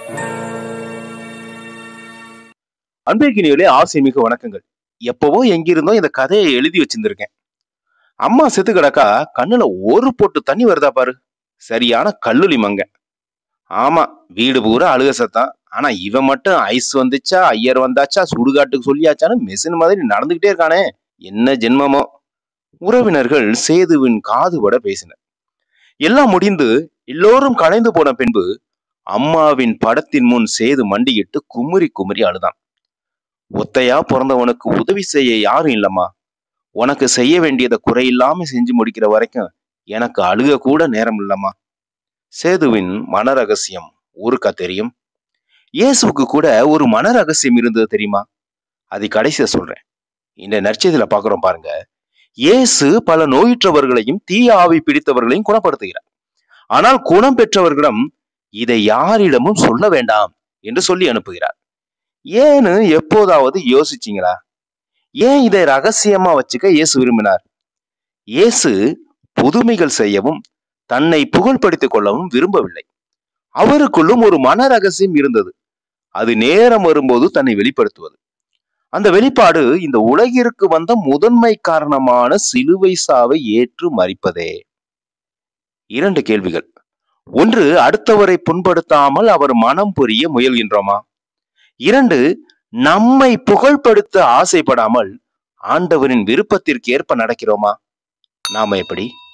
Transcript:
அன்பிற்கினியோலே ஆசைமிகு வணக்கங்கள். எப்பவோ எங்கிருந்தோ இந்த கதையை எழுதி வச்சிருந்திருக்கேன். அம்மா செத்து கிடக்கா கண்ணுல ஒரு பொட்டு தண்ணி வருதா பாரு. சரியான கல்லூலி மங்க. ஆமா, வீடு பூரா அழுக சத்தம். ஆனா இவன் மட்டும் ஐஸ் வந்துச்சா, ஐயர் வந்தாச்சா, சுடுகாட்டுக்கு சொல்லியாச்சான்னு மெஷின் மாதிரி நடந்துகிட்டே இருக்கானே. என்ன ஜென்மமோ. உறவினர்கள் சேதுவின் காதுபட பேசினர். எல்லாம் முடிந்து எல்லோரும் கலைந்து போன பின்பு அம்மாவின் படத்தின் முன் சேது மண்டியிட்டு குமுறி குமுறி அழுதான். ஒத்தையா பிறந்தவனுக்கு உதவி செய்ய யாரும் இல்லம்மா. உனக்கு செய்ய வேண்டியதை குறையில்லாம செஞ்சு முடிக்கிற வரைக்கும் எனக்கு அழுக கூட நேரம் இல்லம்மா. சேதுவின் மன ரகசியம் ஊருக்கா தெரியும். இயேசுக்கு கூட ஒரு மன ரகசியம் இருந்தது தெரியுமா? அது கடைசியா சொல்றேன். இந்த நற்செய்தியில பாக்குறோம் பாருங்க. இயேசு பல நோயுற்றவர்களையும் தீய ஆவி பிடித்தவர்களையும் குணப்படுத்துகிறார். ஆனால் குணம் பெற்றவர்களிடம் இதை யாரிடமும் சொல்ல வேண்டாம் என்று சொல்லி அனுப்புகிறார். ஏன்னு எப்போதாவது யோசிச்சீங்களா? ஏன் இதை ரகசியமா வச்சுக்க இயேசு விரும்பினார்? இயேசு புதுமைகள் செய்யவும் தன்னை புகழ்படுத்திக் கொள்ளவும் விரும்பவில்லை. அவருக்குள்ளும் ஒரு மன ரகசியம் இருந்தது. அது நேரம் வரும்போது தன்னை வெளிப்படுத்துவது. அந்த வெளிப்பாடு இந்த உலகிற்கு வந்த முதன்மை காரணமான சிலுவை சாவை ஏற்று மரிப்பதே. 2 கேள்விகள். 1, அடுத்தவரை புண்படுத்தாமல் அவர் மனம் புரிய முயல்கின்றோமா? 2, நம்மை புகழ்படுத்த ஆசைப்படாமல் ஆண்டவரின் விருப்பத்திற்கு ஏற்ப நடக்கிறோமா? நாம எப்படி?